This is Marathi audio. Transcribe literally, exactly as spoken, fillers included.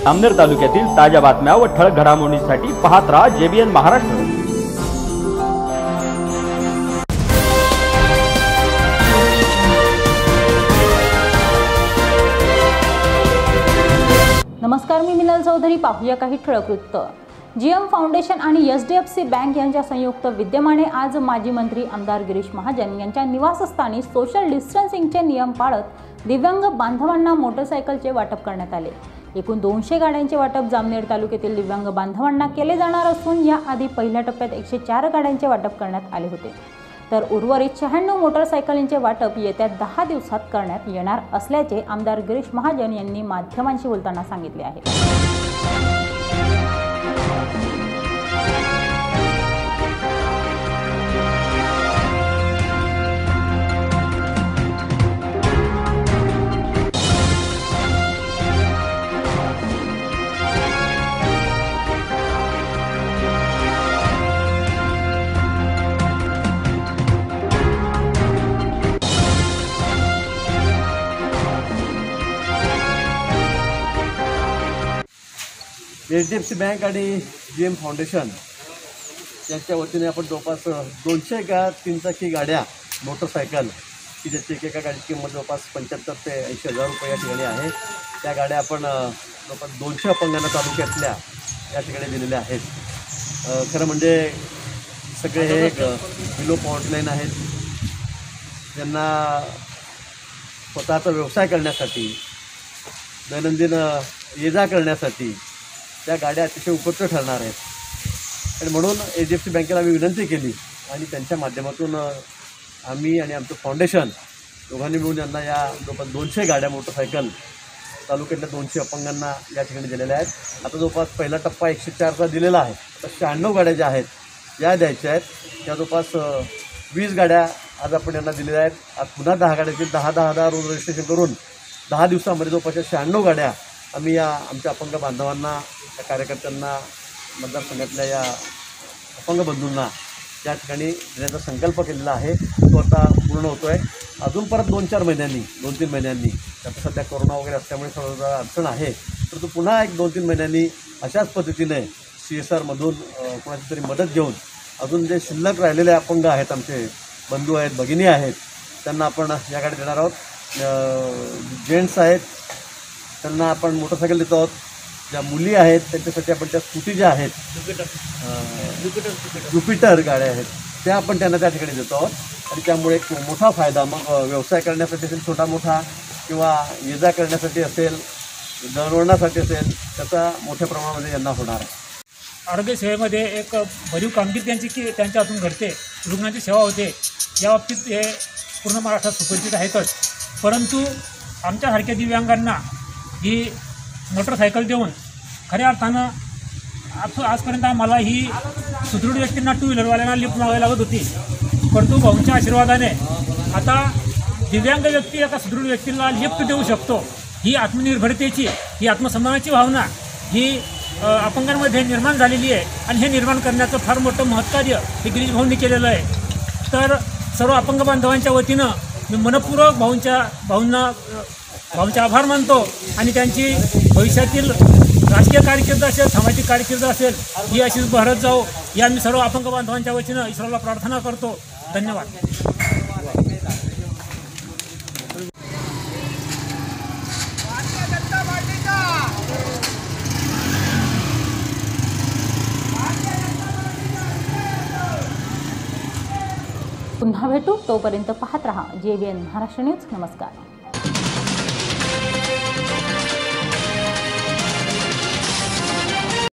जामनेर तालुक्यातील ताज्या बातम्या व ठळक घडामोडींसाठी पाहत राहा जेबीएन महाराष्ट्र। नमस्कार, मी मिनल चौधरी। पाहूया काही ठळक वृत्त। जीएम फाउंडेशन आणि एसडीएफसी बँक यांच्या संयुक्त विद्यमाने आज माजी मंत्री आमदार गिरीश महाजन यांच्या निवासस्थानी सोशल डिस्टन्सिंगचे नियम पाळत दिव्यांग बांधवांना मोटरसायकलचे वाटप करण्यात आले। एकूण दोनशे गाड्यांचे वाटप जामनेर तालुक्यातील दिव्यांग बांधवांना केले जाणार असून याआधी पहिल्या टप्प्यात एकशे चार गाड्यांचे वाटप करण्यात आले होते, तर उर्वरित शहाण्णव मोटरसायकलींचे वाटप येत्या दहा दिवसात करण्यात येणार असल्याचे आमदार गिरीश महाजन यांनी माध्यमांशी बोलताना सांगितले आहे। एचडीएफसी बँक आणि जीएम फाउंडेशन यांच्या वतीने आपण जवळपास दोनशे गा तीनचाकी गाड्या मोटरसायकल की ज्याची एकेका गाडीची किंमत जवळपास पंच्याहत्तर ते ऐंशी हजार रुपये या ठिकाणी आहे, त्या गाड्या आपण जवळपास दोनशे अपंगांना तालुक्यातल्या या ठिकाणी दिलेल्या आहेत। खरं म्हणजे सगळे हे बिलो पॉइंट लाईन आहेत, ज्यांना स्वतःचा व्यवसाय करण्यासाठी दैनंदिन ये जा करण्यासाठी त्या गाड्या अतिशय उपयुक्त ठरणार आहेत। आणि म्हणून एच डी एफ सी बँकेला आम्ही विनंती केली आणि त्यांच्या माध्यमातून आम्ही आणि आमचं फाउंडेशन दोघांनी मिळून यांना या जवळपास दोनशे गाड्या मोटरसायकल तालुक्यातल्या दोनशे अपंगांना या ठिकाणी दिलेल्या आहेत। आता जवळपास पहिला टप्पा एकशे चारचा दिलेला आहे, तर शहाण्णव गाड्या ज्या आहेत या द्यायच्या आहेत, त्या जवळपास वीस गाड्या आज आपण यांना दिलेल्या आहेत। आज पुन्हा दहा गाड्यातील दहा दहा दहा रोज रजिस्ट्रेशन करून दहा दिवसामध्ये जवळपास शहाण्णव गाड्या आम्ही या आमच्या अपंग बांधवांना, या कार्यकर्त्यांना, मतदारसंघातल्या या अपंग बंधूंना या ठिकाणी देण्याचा संकल्प केलेला आहे, तो आता पूर्ण होतो आहे। अजून परत दोन चार महिन्यांनी दोन तीन महिन्यांनी आता सध्या कोरोना वगैरे असल्यामुळे थोडं अडचण आहे, तर तो पुन्हा एक दोन तीन महिन्यांनी अशाच पद्धतीने सी एस आरमधून कोणाची तरी मदत घेऊन अजून जे शिल्लक राहिलेले अपंग आहेत, आमचे बंधू आहेत, भगिनी आहेत, त्यांना आपण या गाडी देणार आहोत। जेंट्स आहेत त्यांना आपण मोटरसायकल देतो आहोत, ज्या मुली आहेत त्यांच्यासाठी आपण त्या स्कूटी ज्या आहेत ज्युपिटर ज्युपिटर गाड्या आहेत त्या आपण त्यांना त्या ठिकाणी देतो आहोत। आणि त्यामुळे एक मोठा फायदा मग व्यवसाय करण्यासाठी असेल, छोटा मोठा, किंवा ये जा करण्यासाठी असेल, दळणवळणासाठी असेल, त्याचा मोठ्या प्रमाणामध्ये यांना होणार आहे। आरोग्य सेवेमध्ये एक भरीव कामगिरी त्यांची की त्यांच्या हातून घडते, रुग्णांची सेवा होते, या बाबतीत हे पूर्ण महाराष्ट्रात सुपरिचित आहेतच। परंतु आमच्यासारख्या दिव्यांगांना ही मोटरसायकल देऊन खऱ्या अर्थानं आज आजपर्यंत आम्हाला ही सुदृढ व्यक्तींना टू व्हीलरवाल्यांना लिफ्ट मागावी लागत होती, परंतु भाऊंच्या आशीर्वादाने आता दिव्यांग व्यक्ती एका सुदृढ व्यक्तीला लिफ्ट देऊ शकतो। ही आत्मनिर्भरतेची, ही आत्मसन्मानाची भावना ही अपंगांमध्ये निर्माण झालेली आहे आणि हे निर्माण करण्याचं फार मोठं महत्कार्य हे गिरीश भाऊंनी केलेलं आहे। तर सर्व अपंग बांधवांच्या वतीनं मी मनपूर्वक भाऊंच्या भाऊंना भाऊंचे आभार मानतो आणि त्यांची भविष्यातील राजकीय कारकीर्द असेल, सामाजिक कारकीर्द असेल, ही अशीच बहरत जाओ या मी सर्व अपंग बांधवांच्या वतीनं ईश्वराला प्रार्थना करतो। धन्यवाद। पुन्हा भेटू, तोपर्यंत पाहत रहा जेबीएन महाराष्ट्र न्यूज। नमस्कार।